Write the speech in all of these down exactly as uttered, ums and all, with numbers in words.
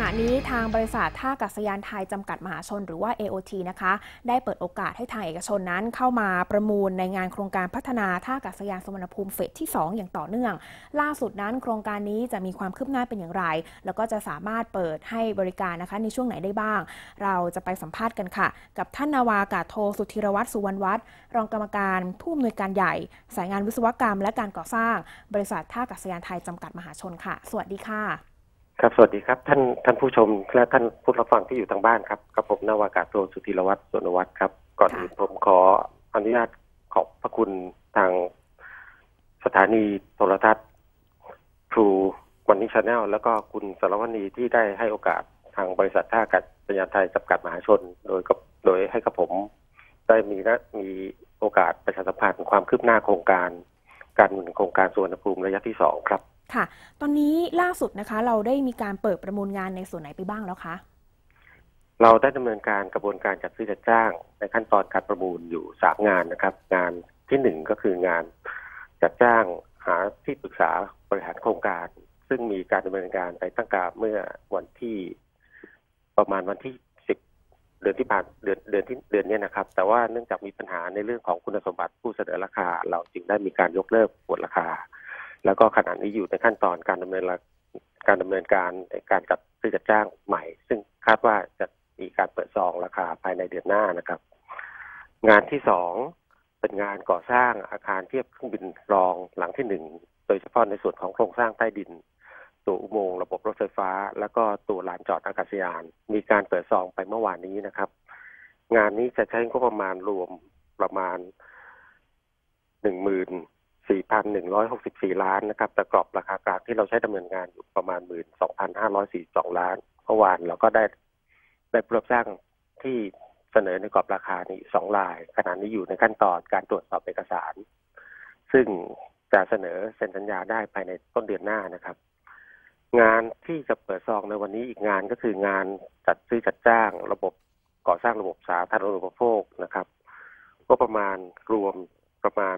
ณะนี้ทางบริษัทท่าอากาศยานไทยจำกัดมหาชนหรือว่า เอ โอ ที นะคะได้เปิดโอกาสให้ทางเอกชนนั้นเข้ามาประมูลในงานโครงการพัฒนาท่าอากาศยานสุวรรณภูมิเฟสที่สองอย่างต่อเนื่องล่าสุดนั้นโครงการนี้จะมีความคืบหน้าเป็นอย่างไรแล้วก็จะสามารถเปิดให้บริการนะคะในช่วงไหนได้บ้างเราจะไปสัมภาษณ์กันค่ะกับท่านนาวาอากาศโทสุธีรวัฒน์สุวรรณวัฒน์รองกรรมการผู้อำนวยการใหญ่สายงานวิศวกรรมและการก่อสร้างบริษัทท่าอากาศยานไทยจำกัดมหาชนค่ะสวัสดีค่ะครับสวัสดีครับท่านท่านผู้ชมและท่านผู้รับฟังที่อยู่ทางบ้านครับกับผมนาวากาศโทสุธีรวัฒน์สุวรรณวัฒน์ครับก่อนอื่นผมขออนุญาตขอบพระคุณทางสถานีโทรทัศน์ทรูวันนี้ชาแนลแล้วก็คุณสรวณีที่ได้ให้โอกาสทางบริษัทท่าอากาศยานไทยจำกัดมหาชนโดยกับโดยให้กับผมได้มีและมีโอกาสประชาสัมพันธ์ความคืบหน้าโครงการการดำเนินโครงการสุวรรณภูมิระยะที่สองครับค่ะตอนนี้ล่าสุดนะคะเราได้มีการเปิดประมูลงานในส่วนไหนไปบ้างแล้วคะเราได้ดำเนินการกระบวนการจัดซื้อจัดจ้างในขั้นตอนการประมูลอยู่สามงานนะครับงานที่หนึ่งก็คืองานจัดจ้างหาที่ปรึกษาบริหารโครงการซึ่งมีการดำเนินการไปตั้งแต่เมื่อวันที่ประมาณวันที่สิบเดือนที่ผ่านเดือนเดือนที่เดือนนี้นะครับแต่ว่าเนื่องจากมีปัญหาในเรื่องของคุณสมบัติผู้เสนอราคาเราจึงได้มีการยกเลิกกฎราคาแล้วก็ขณะนี้อยู่ในขั้นตอนการดำเนินการดำเนินการในการจัดซื้อจัดจ้างใหม่ซึ่งคาดว่าจะมีการเปิดซองราคาภายในเดือนหน้านะครับงานที่สองเป็นงานก่อสร้างอาคารเทียบเครื่องบินรองหลังที่หนึ่งโดยเฉพาะในส่วนของโครงสร้างใต้ดินตัวอุโมงค์ระบบรถไฟฟ้าแล้วก็ตัวลานจอดอากาศยานมีการเปิดซองไปเมื่อวานนี้นะครับงานนี้จะใช้งบประมาณรวมประมาณหนึ่งหมื่นสี่พันหนึ่งร้อยหกสิบสี่ล้านนะครับแต่กรอบราคากลางที่เราใช้ดำเนินงานอยู่ประมาณหมื่นสองพันห้าร้อยสี่สิบสองล้านเมื่อวานเราก็ได้ได้ผู้รับจ้างที่เสนอในกรอบราคานี้สองรายขณะนี้อยู่ในขั้นตอนการตรวจสอบเอกสารซึ่งจะเสนอเซ็นสัญญาได้ภายในต้นเดือนหน้านะครับงานที่จะเปิดซองในวันนี้อีกงานก็คืองานจัดซื้อจัดจ้างระบบก่อสร้างระบบสาธารณูปโภคนะครับก็ประมาณรวมประมาณ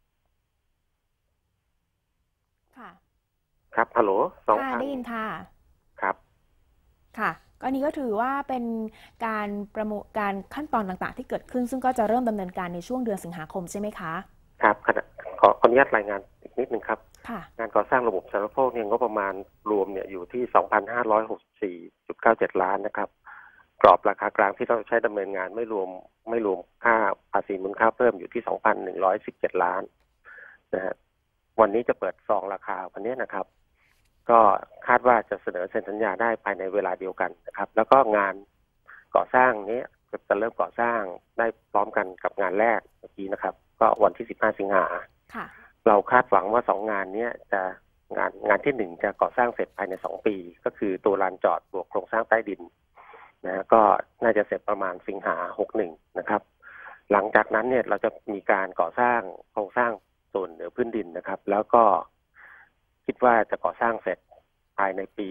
ค่ะครับฮัลโหลสองพันได้ยินค่ะครับค่ะก็นี้ก็ถือว่าเป็นการประมูลการขั้นตอนต่างๆที่เกิดขึ้นซึ่งก็จะเริ่มดำเนินการในช่วงเดือนสิงหาคมใช่ไหมคะครับขอขออนุญาตรายงานอีกนิดนึงครับงานก่อสร้างระบบสาธารณูปโภคเนี่ยงบประมาณรวมเนี่ยอยู่ที่ สองพันห้าร้อยหกสิบสี่จุดเก้าเจ็ด ล้านนะครับกรอบราคากลางที่ต้องใช้ดำเนินงานไม่รวมไม่รวมค่าภาษีมูลค่าเพิ่มอยู่ที่ สองพันหนึ่งร้อยสิบเจ็ด ล้านนะฮะวันนี้จะเปิดซองราคาวันนี้นะครับก็คาดว่าจะเสนอเซ็นสัญญาได้ภายในเวลาเดียวกันนะครับแล้วก็งานก่อสร้างนี้จะเริ่มก่อสร้างได้พร้อมกันกับงานแรกเมื่อกี้นะครับก็วันที่สิบห้าสิงหาเราคาดหวังว่าสองงานนี้จะงานงานที่หนึ่งจะก่อสร้างเสร็จภายในสองปีก็คือตัวลานจอดบวกโครงสร้างใต้ดินนะก็น่าจะเสร็จประมาณสิงหาหกสิบเอ็ดนะครับหลังจากนั้นเนี่ยเราจะมีการก่อสร้างโครงสร้างส่วนเหนือพื้นดินนะครับแล้วก็คิดว่าจะก่อสร้างเสร็จภายในปี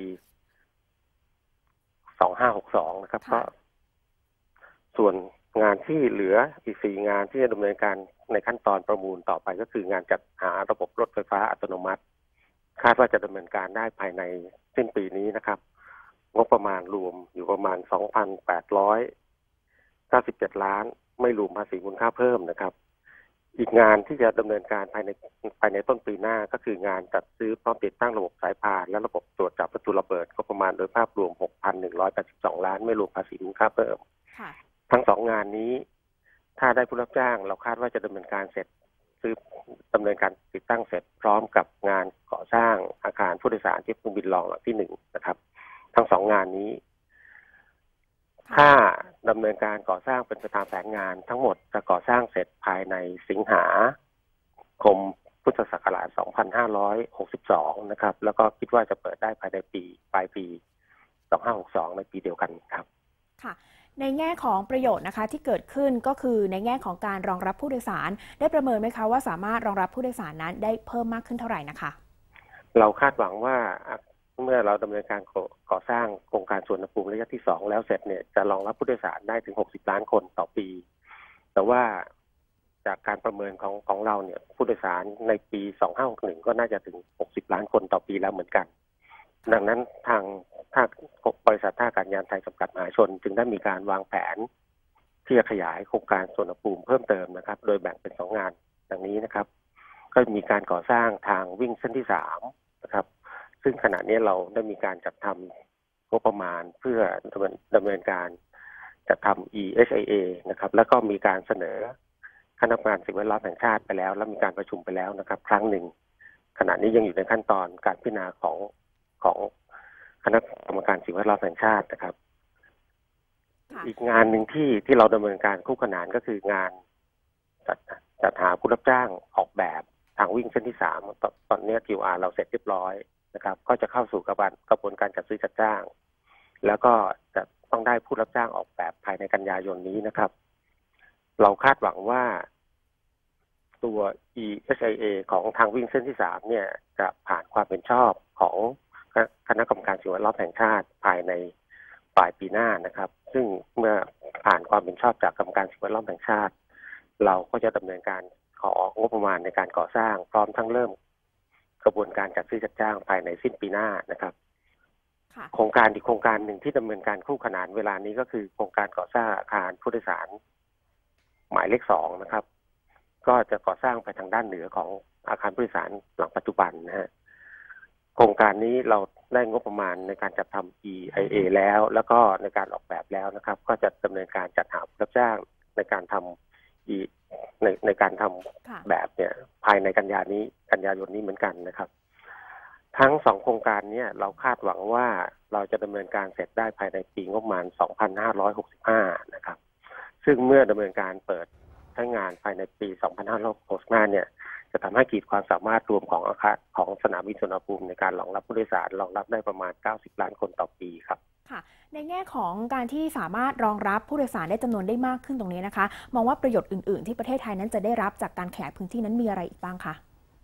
สองพันห้าร้อยหกสิบสองนะครับก็ส่วนงานที่เหลืออีกสี่งานที่จะดำเนินการในขั้นตอนประมูลต่อไปก็คืองานจัดหาระบบรถไฟฟ้าอัตโนมัติคาดว่าจะดำเนินการได้ภายในสิ้นปีนี้นะครับงบประมาณรวมอยู่ประมาณ สองพันแปดร้อยเก้าสิบเจ็ด ล้านไม่รวมภาษีมูลค่าเพิ่มนะครับอีกงานที่จะดำเนินการภายในภายในต้นปีหน้าก็คืองานจัดซื้อพร้อมติดตั้งระบบสายพานและระบบตรวจจับวัตถุระเบิดก็ประมาณโดยภาพรวม หกพันหนึ่งร้อยแปดสิบสอง ล้านไม่รวมภาษีมูลค่าเพิ่มทั้งสองงานนี้ถ้าได้ผู้รับจ้างเราคาดว่าจะดำเนินการเสร็จซื้อดำเนินการติดตั้งเสร็จพร้อมกับงานก่อสร้างอาคารผู้โดยสารที่เครื่องบินรองหลังที่หนึ่งนะครับทั้งสองงานนี้ถ้าดำเนินการก่อสร้างเป็นไปตามแผนงานทั้งหมดจะก่อสร้างเสร็จภายในสิงหาคมพุทธศักราชสองพันห้าร้อยหกสิบสองนะครับแล้วก็คิดว่าจะเปิดได้ภายในปีปลายปีสองพันห้าร้อยหกสิบสองในปีเดียวกันครับค่ะในแง่ของประโยชน์นะคะที่เกิดขึ้นก็คือในแง่ของการรองรับผู้โดยสารได้ประเมินไหมคะว่าสามารถรองรับผู้โดยสารนั้นได้เพิ่มมากขึ้นเท่าไหร่นะคะเราคาดหวังว่าเมื่อเราดำเนินการก่อสร้างโครงการสุวรรณภูมิระยะที่สองแล้วเสร็จเนี่ยจะรองรับผู้โดยสารได้ถึงหกสิบล้านคนต่อปีแต่ว่าจากการประเมินของของเราเนี่ยผู้โดยสารในปีสองพันห้าร้อยหกสิบเอ็ดก็น่าจะถึงหกสิบล้านคนต่อปีแล้วเหมือนกันดังนั้นทางท่าบริษัทท่าอากาศยานไทยจำกัดมหาชนจึงได้มีการวางแผนที่จะขยายโครงการสวนภูมิเพิ่มเติมนะครับโดยแบ่งเป็นสองงานดังนี้นะครับก็มีการก่อสร้างทางวิ่งเส้นที่สามนะครับซึ่งขณะนี้เราได้มีการจัดทำงบประมาณเพื่อดำเนินการจัดทำ อี เอช ไอ เอ นะครับแล้วก็มีการเสนอคณะกรรมการสิ่งแวดล้อมแห่งชาติไปแล้วและมีการประชุมไปแล้วนะครับครั้งหนึ่งขณะนี้ยังอยู่ในขั้นตอนการพิจารณาของของคณะกรรมการสิ่งแวดล้อมแห่งชาตินะครับอีกงานหนึ่งที่ที่เราดำเนินการคู่ขนานก็คืองานจัดจัดหาผู้รับจ้างออกแบบทางวิ่งเส้นที่สามตอนตอนนี้ คิว อาร์ เราเสร็จเรียบร้อยนะครับก็จะเข้าสู่กระบวนกระบวนการจัดซื้อจัดจ้างแล้วก็จะต้องได้ผู้รับจ้างออกแบบภายในกันยายนนี้นะครับเราคาดหวังว่าตัว อี เอช ไอ เอ ของทางวิ่งเส้นที่สามเนี่ยจะผ่านความเป็นชอบของคณะกรรมการสิ่งแวดล้อมแห่งชาติภายในปลายปีหน้านะครับซึ่งเมื่อผ่านความเป็นชอบจากกรรมการสิ่งแวดล้อมแห่งชาติเราก็จะดำเนินการของบประมาณในการก่อสร้างพร้อมทั้งเริ่มกระบวนการจัดซื้อจัดจ้างภายในสิ้นปีหน้านะครับโครงการอีกโครงการหนึ่งที่ดำเนินการคู่ขนานเวลานี้ก็คือโครงการก่อสร้างอาคารผู้โดยสารหมายเลขสองนะครับก็จะก่อสร้างไปทางด้านเหนือของอาคารผู้โดยสารหลังปัจจุบันนะฮะโครงการนี้เราได้งบประมาณในการจัดทำ อี ไอ เอ แล้วแล้วก็ในการออกแบบแล้วนะครับก็จะดำเนินการจัดหาผู้รับจ้างในการทำอีในในการทำแบบเนี่ยภายในกันยานี้กันยายนนี้เหมือนกันนะครับทั้งสองโครงการนี้เราคาดหวังว่าเราจะดำเนินการเสร็จได้ภายในปีงบประมาณสองพันห้าร้อยหกสิบห้านะครับซึ่งเมื่อดำเนินการเปิดใช้งานภายในปีสองพันห้าร้อยหกสิบห้าเนี่ยจะทำให้ขีดความสามารถรวมของอาคารของสนามบินสุวรรณภูมิในการรองรับผู้โดยสารรองรับได้ประมาณเก้าสิบล้านคนต่อปีครับค่ะในแง่ของการที่สามารถรองรับผู้โดยสารได้จำนวนได้มากขึ้นตรงนี้นะคะมองว่าประโยชน์อื่นๆที่ประเทศไทยนั้นจะได้รับจากการขยายพื้นที่นั้นมีอะไรอีกบ้างคะ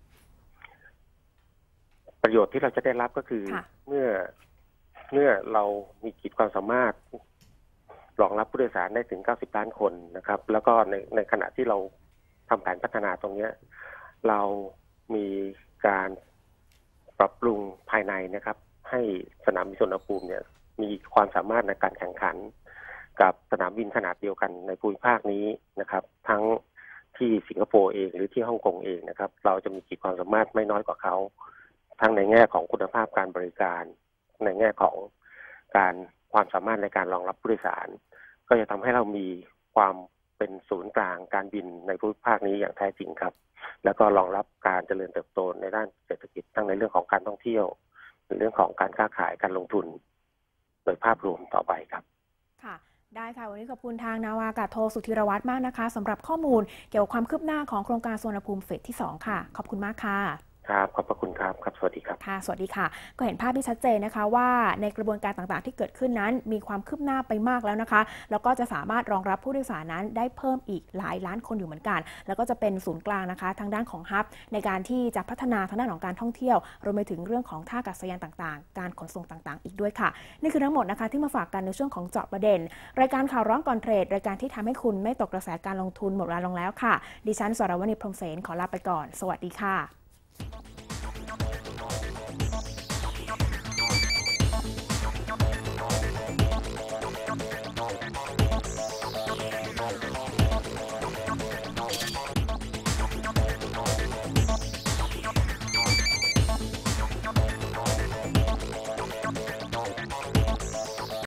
ประโยชน์ที่เราจะได้รับก็คือเมื่อเมื่อเรามีขีดความสามารถรองรับผู้โดยสารได้ถึงเก้าสิบล้านคนนะครับแล้วก็ในในขณะที่เราทำแผนพัฒนาตรงนี้เรามีการปรับปรุงภายในนะครับให้สนามบินสุวรรณภูมิเนี่ยมีความสามารถในการแข่งขันกับสนามบินขนาดเดียวกันในภูมิภาคนี้นะครับทั้งที่สิงคโปร์เองหรือที่ฮ่องกงเองนะครับเราจะมีขีดความสามารถไม่น้อยกว่าเขาทั้งในแง่ของคุณภาพการบริการในแง่ของการความสามารถในการรองรับผู้โดยสารก็จะทำให้เรามีความเป็นศูนย์กลางการบินในภูมิภาคนี้อย่างแท้จริงครับแล้วก็รองรับการเจริญเติบโตในด้านเศรษฐกิจทั้งในเรื่องของการท่องเที่ยวในเรื่องของการค้าขายการลงทุนโดยภาพรวมต่อไปครับค่ะได้ค่ะวันนี้ขอบคุณทางนาวากาศโทสุธีรวัฒน์มากนะคะสำหรับข้อมูลเกี่ยวกับความคืบหน้าของโครงการสุวรรณภูมิเฟสที่สองค่ะขอบคุณมากค่ะครับขอบพระคุณครับครับสวัสดีครับค่ะสวัสดีค่ะก็เห็นภาพที่ชัดเจนนะคะว่าในกระบวนการต่างๆที่เกิดขึ้นนั้นมีความคืบหน้าไปมากแล้วนะคะแล้วก็จะสามารถรองรับผู้โดยสารนั้นได้เพิ่มอีกหลายล้านคนอยู่เหมือนกันแล้วก็จะเป็นศูนย์กลางนะคะทางด้านของฮับในการที่จะพัฒนาทางด้านของการท่องเที่ยวรวมไปถึงเรื่องของท่าอากาศยานต่างๆการขนส่งต่างๆอีกด้วยค่ะนี่คือทั้งหมดนะคะที่มาฝากกันในช่วงของเจาะประเด็นรายการข่าวร้อนก่อนเทรดรายการที่ทำให้คุณไม่ตกกระแสการลงทุนหมดเวลาลงแล้วค่ะดิฉันสรวณีพรหมเสนขอลาไปก่อนสวัสดีค่ะ